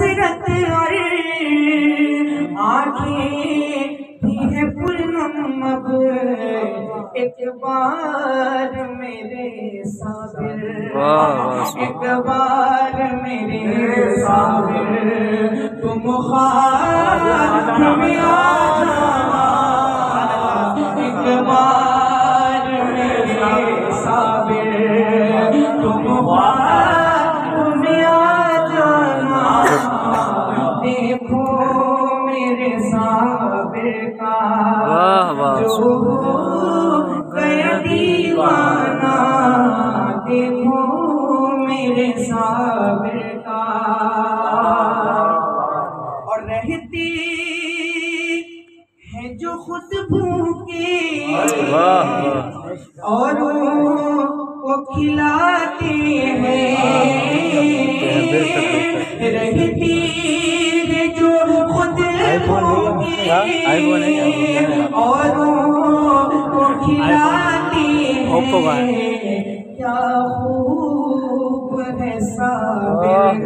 حسرت اور آنکھیں بھی ہے پرنم اب ایک بار میرے صابر ایک بار میرے صابر تم خواہ میں آ جانا ایک بار میرے صابر تم خواہ میں آ جانا دیکھو میرے صابر کا جو گیا دیوانہ دیکھو میرے صابر کا اور رہتی ہے جو خود بھوکے اور وہ کھلاتے ہیں رہتی ہے جو خود بھوکے اور وہ کھلاتے ہیں کیا خوب ہے صابر